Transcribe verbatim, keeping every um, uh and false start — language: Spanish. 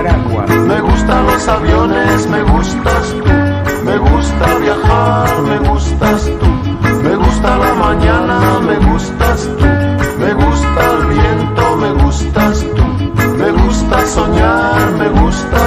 Nicaragua. Me gustan los aviones, me gustas tú. Me gusta viajar, me gustas tú. Me gusta la mañana, me gustas tú. Me gusta el viento, me gustas tú. Me gusta soñar, me gusta